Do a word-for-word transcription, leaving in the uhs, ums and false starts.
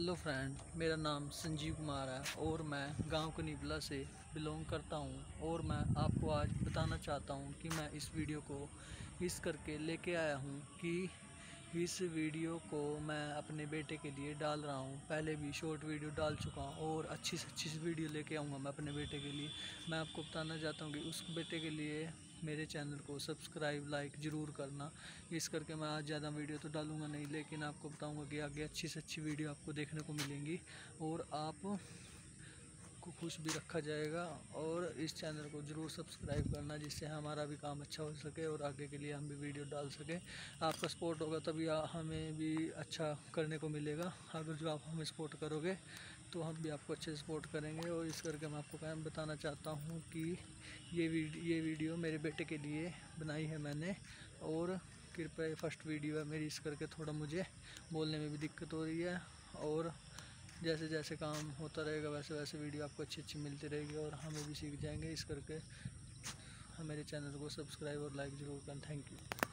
Hello friend, मेरा नाम संजीव कुमार है और मैं गांव कनीबला से बिलोंग करता हूं। और मैं आपको आज बताना चाहता हूं कि मैं इस वीडियो को इस करके लेके आया हूं कि इस वीडियो को मैं अपने बेटे के लिए डाल रहा हूं। पहले भी शॉर्ट वीडियो डाल चुका हूं और अच्छी से अच्छी वीडियो लेके आऊँगा मैं अपने बेटे के लिए। मैं आपको बताना चाहता हूं कि उस बेटे के लिए मेरे चैनल को सब्सक्राइब लाइक ज़रूर करना। इस करके मैं आज ज़्यादा वीडियो तो डालूंगा नहीं, लेकिन आपको बताऊंगा कि आगे अच्छी से अच्छी वीडियो आपको देखने को मिलेंगी और आप को खुश भी रखा जाएगा। और इस चैनल को ज़रूर सब्सक्राइब करना, जिससे हमारा भी काम अच्छा हो सके और आगे के लिए हम भी वीडियो डाल सकें। आपका सपोर्ट होगा तभी हमें भी अच्छा करने को मिलेगा। अगर जो आप हमें सपोर्ट करोगे तो हम भी आपको अच्छे सपोर्ट करेंगे। और इस करके मैं आपको काम बताना चाहता हूँ कि ये वीडियो ये वीडियो मेरे बेटे के लिए बनाई है मैंने। और कृपया फर्स्ट वीडियो है मेरी, इस करके थोड़ा मुझे बोलने में भी दिक्कत हो रही है। और जैसे जैसे काम होता रहेगा वैसे वैसे वीडियो आपको अच्छी अच्छी मिलती रहेगी और हमें भी सीख जाएंगे। इस करके मेरे चैनल को सब्सक्राइब और लाइक ज़रूर करें। Thank you.